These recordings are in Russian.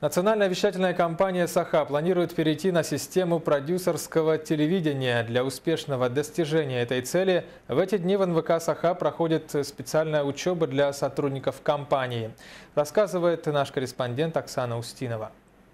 Национальная вещательная компания «Саха» планирует перейти на систему продюсерского телевидения. Для успешного достижения этой цели в эти дни в НВК «Саха» проходит специальная учеба для сотрудников компании. Рассказывает наш корреспондент Оксана Устинова.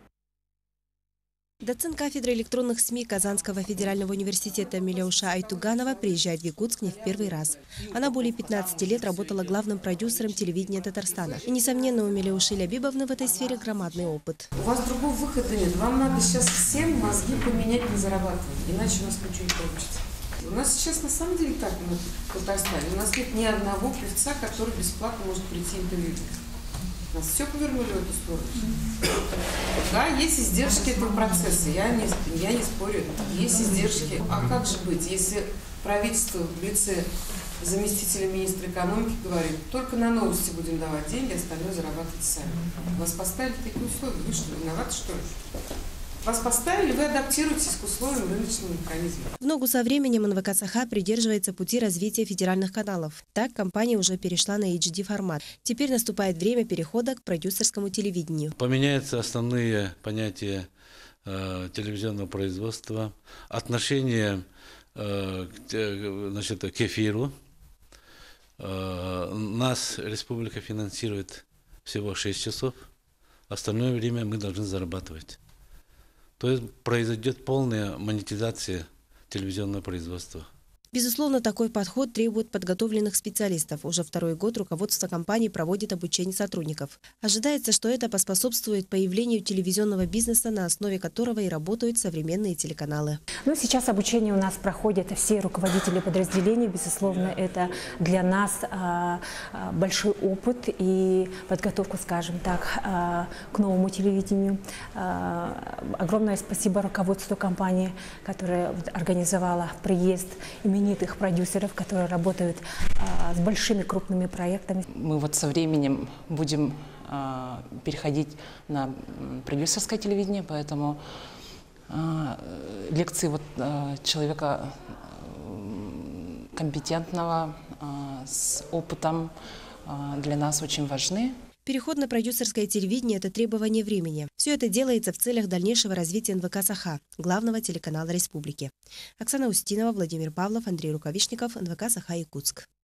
Доцент кафедры электронных СМИ Казанского федерального университета Миляуша Айтуганова приезжает в Якутск не в первый раз. Она более 15 лет работала главным продюсером телевидения Татарстана. И, несомненно, у Миляуши Лябибовны в этой сфере громадный опыт. У вас другого выхода нет. Вам надо сейчас всем мозги поменять на зарабатывание, иначе у нас ничего не получится. У нас сейчас на самом деле так в Татарстане. У нас нет ни одного певца, который бесплатно может прийти интервью. У нас все повернули в эту сторону. Да, есть издержки этого процесса, я не спорю, есть издержки. А как же быть, если правительство в лице заместителя министра экономики говорит, только на новости будем давать деньги, остальное зарабатывать сами. Вас поставили в такие условия, вы что, виноваты что ли? Вас поставили, вы адаптируетесь к условиям рыночного механизма. В ногу со временем НВК «Саха» придерживается пути развития федеральных каналов. Так, компания уже перешла на HD-формат. Теперь наступает время перехода к продюсерскому телевидению. Поменяются основные понятия телевизионного производства, отношение к эфиру. Нас республика финансирует всего 6 часов, остальное время мы должны зарабатывать. То есть произойдет полная монетизация телевизионного производства. Безусловно, такой подход требует подготовленных специалистов. Уже второй год руководство компании проводит обучение сотрудников. Ожидается, что это поспособствует появлению телевизионного бизнеса, на основе которого и работают современные телеканалы. Сейчас обучение у нас проходят все руководители подразделений. Безусловно, это для нас большой опыт и подготовку, скажем так, к новому телевидению. Огромное спасибо руководству компании, которая организовала приезд именитых продюсеров, которые работают с большими крупными проектами. Мы со временем будем переходить на продюсерское телевидение, поэтому лекции человека компетентного, с опытом для нас очень важны. Переход на продюсерское телевидение – это требование времени. Все это делается в целях дальнейшего развития НВК «Саха», главного телеканала республики. Оксана Устинова, Владимир Павлов, Андрей Рукавишников, НВК «Саха», Якутск.